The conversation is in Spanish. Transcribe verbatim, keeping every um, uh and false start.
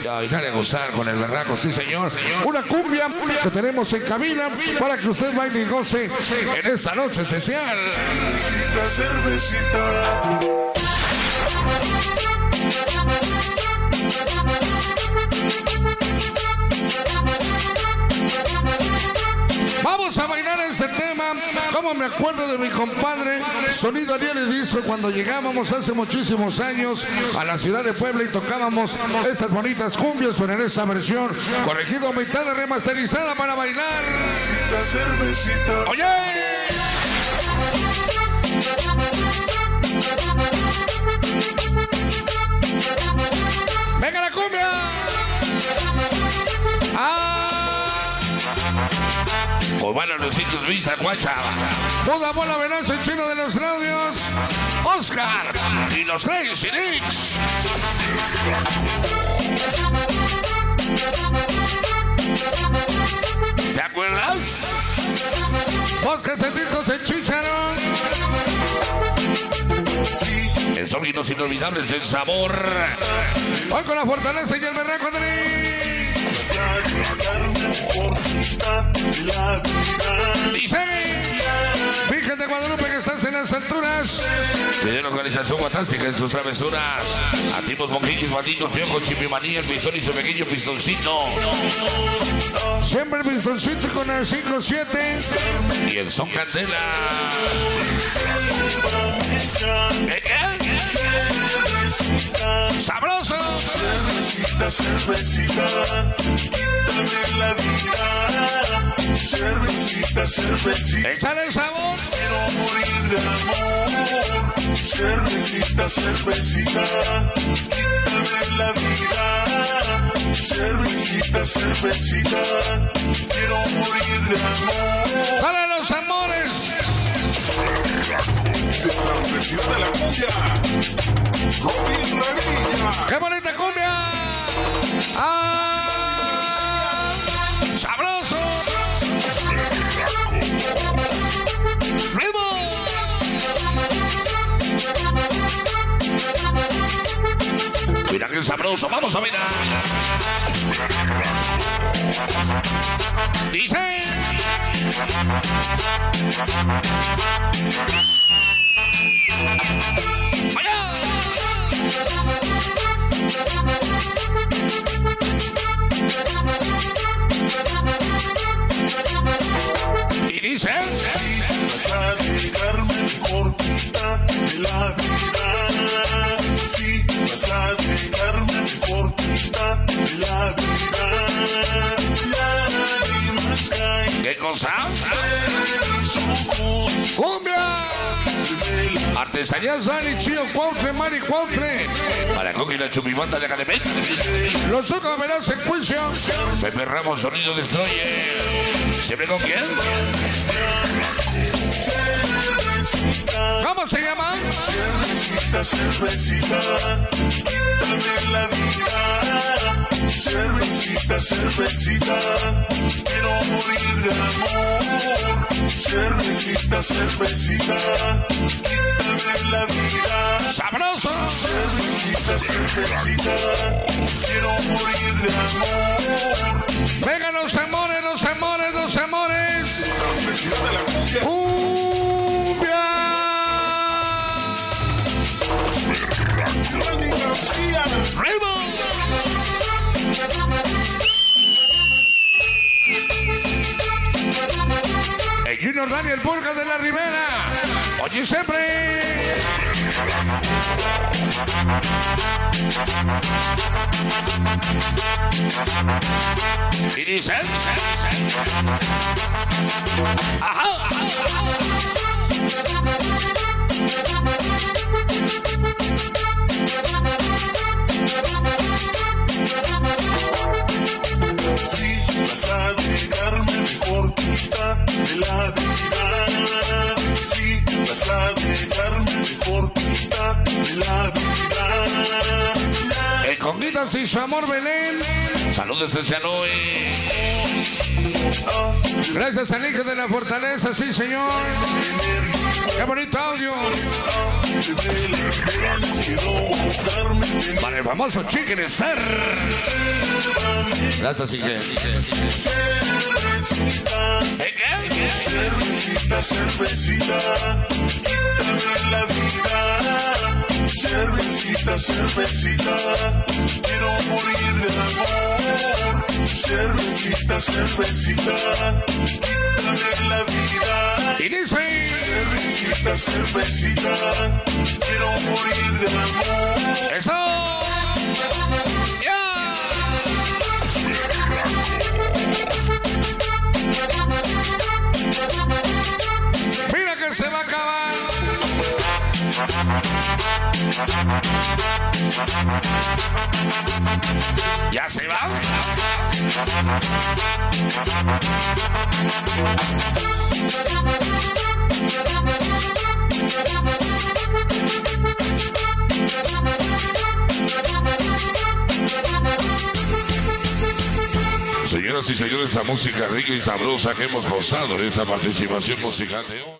Y a bailar y a gozar con el berraco, sí señor. Una cumbia que tenemos en cabina para que usted baile y goce en esta noche especial. Vamos a bailar este tema. Como me acuerdo de mi compadre Sonido Ariel dijo cuando llegábamos hace muchísimos años a la ciudad de Puebla y tocábamos estas bonitas cumbias, pero en esta versión corregido, mitad remasterizada para bailar. ¡Oye! ¡Venga la cumbia! ¡Ah! Urbano los hijos Vista Guacha. Buda Bola Veloz, el chino de los audios. Oscar y los Crazy Nicks. ¿Te acuerdas? Bosques de discos en Chícharo. El sonidos inolvidables del sabor. Hoy con la fortaleza y el berraco de dice Virgen de Guadalupe que estás en las alturas. Tiene una organización fantástica en sus travesuras. Activos, moquillos, bandidos, piojos, chipimanía, el pistón y su pequeño pistoncito. Siempre el pistoncito con el cinco siete. Y el son candela. ¿Eh, qué? ¡Sabroso! Cervecita, cervecita, quítame la vida. Cervecita, cervecita, échale el sabor. Quiero morir de amor. Cervecita, cervecita, quítame la vida. Cervecita, cervecita, quiero morir de amor. ¡Dale los amores! De la versión de la cumbia. Robin Revilla. ¡Qué bonita cumbia! ¡Ah! ¡Sabroso! ¡Ritmo! Mira qué sabroso. Vamos a mirar. Dice. Y dice. Vas a llegarme mejor quita de la vida. Sí, vas a llegarme mejor quita de la vida. Lágrimas caen. ¿Qué cosa? ¡Cumbia! Artesanía Sani, Chío, Cuautle, Mari, Cuautle. Para Coqui, la chupimata de Calemén. Los Zucca Veraz en juicio. Pepe Ramos, Sonido Destroyer. ¿Siempre con quién? ¿Cómo se llama? Cervecita, cervecita, quítame la vida. Cervecita, cervecita, quiero morir de amor. Cervecita, cervecita, quítame la vida. ¡Sabroso! Cervecita, cervecita, quiero morir de amor. Vengan los amores, los amores, los amores. ¡Cumbia! ¡Ritmo! El Junior Daniel Burgas de la Ribera. Oye siempre. Y dice. Ajá. Sí, vas a llegarme mejor quita de la vida. Sí, vas a llegarme mejor quita de la vida. El Conguita Rosas y su amor Belén. Saludos desde Anoe. Gracias al hijo de la fortaleza, sí señor. Qué bonito audio. Para el famoso Chicken Ser. Gracias, hijo. Cervecita, cervecita, quítame la vida. Cervecita, cervecita, quiero morir de amor. Cervecita, cervecita, quítame la vida. Y dice: cervecita, cervecita, quiero morir de amor. ¡Eso! ¡Ya! Mira que se va a acabar. ¿Ya se va? Señoras y señores, la música rica y sabrosa que hemos gozado en esta participación musical de hoy.